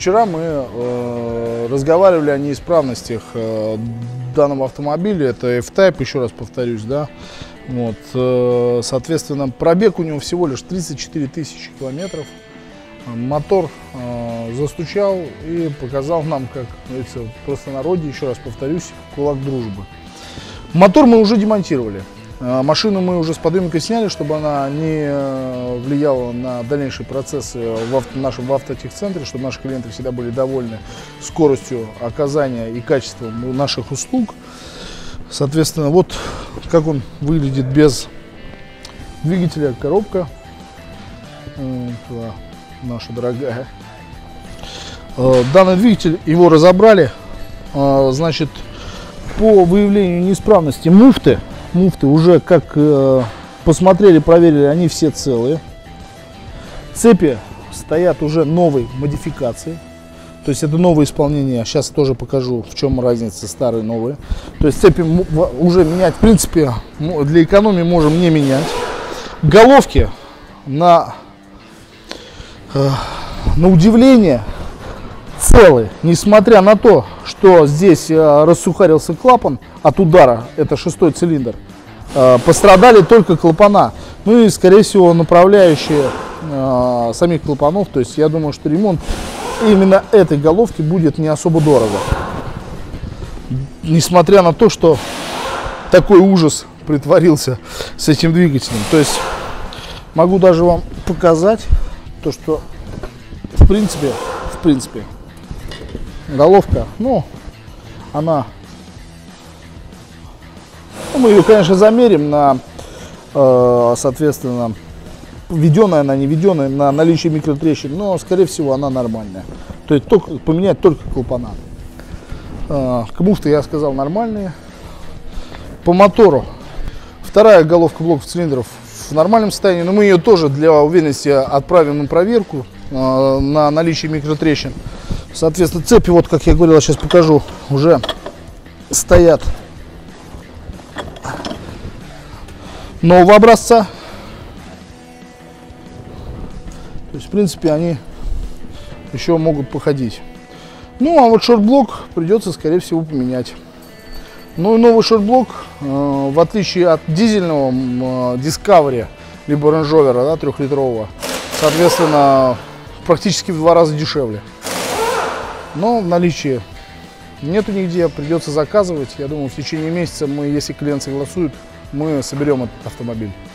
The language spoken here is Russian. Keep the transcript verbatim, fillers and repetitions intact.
Вчера мы э, разговаривали о неисправностях э, данного автомобиля. Это F-Type, еще раз повторюсь, да. Вот, э, соответственно, пробег у него всего лишь тридцать четыре тысячи километров. Мотор э, застучал и показал нам, как говорится, в простонародье, еще раз повторюсь, кулак дружбы. Мотор мы уже демонтировали. Машину мы уже с подъемника сняли, чтобы она не влияла на дальнейшие процессы в авто, нашем в автотехцентре, чтобы наши клиенты всегда были довольны скоростью оказания и качеством наших услуг. Соответственно, вот как он выглядит без двигателя, коробка наша дорогая. Данный двигатель, его разобрали, значит, по выявлению неисправности муфты. Муфты уже, как э, посмотрели, проверили, они все целые. Цепи стоят уже новой модификации. То есть это новое исполнение. Сейчас тоже покажу, в чем разница старые и новые. То есть цепи уже менять, в принципе, для экономии можем не менять. Головки на, э, на удивление целые. Несмотря на то, что здесь э, рассухарился клапан от удара, это шестой цилиндр, э, пострадали только клапана. Ну и, скорее всего, направляющие э, самих клапанов. То есть я думаю, что ремонт именно этой головки будет не особо дорого. Несмотря на то, что такой ужас притворился с этим двигателем. То есть могу даже вам показать то, что в принципе, в принципе, головка, ну, она, ну, мы ее, конечно, замерим на, э, соответственно, введенная она, не введенная, на наличие микротрещин, но, скорее всего, она нормальная. То есть только, поменять только клапана. Э, муфты, я сказал, нормальные. По мотору вторая головка блоков цилиндров в нормальном состоянии, но мы ее тоже для уверенности отправим на проверку э, на наличие микротрещин. Соответственно, цепи, вот как я говорил, сейчас покажу, уже стоят нового образца. То есть, в принципе, они еще могут походить. Ну, а вот шортблок придется, скорее всего, поменять. Ну и новый шортблок, э, в отличие от дизельного э, Discovery, либо Range Rover, да, трехлитрового, соответственно, практически в два раза дешевле. Но в наличии нету нигде, придется заказывать. Я думаю, в течение месяца мы, если клиент согласует, мы соберем этот автомобиль.